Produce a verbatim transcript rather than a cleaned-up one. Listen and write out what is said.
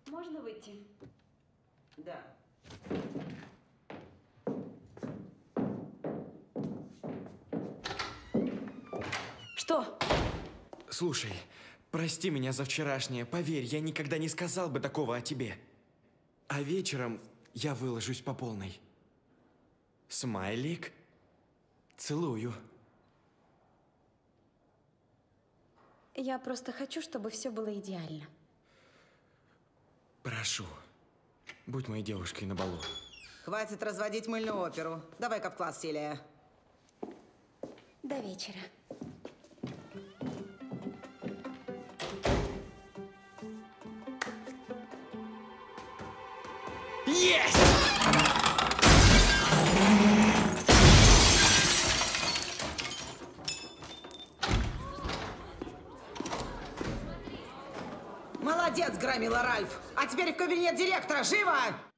Можно выйти? Да. Что? Слушай, прости меня за вчерашнее. Поверь, я никогда не сказал бы такого о тебе. А вечером я выложусь по полной. Смайлик. Целую. Я просто хочу, чтобы все было идеально. Прошу, будь моей девушкой на балу. Хватит разводить мыльную оперу. Давай-ка в класс, Силия. До вечера. Есть! Молодец, громила Ральф! А теперь в кабинет директора, живо!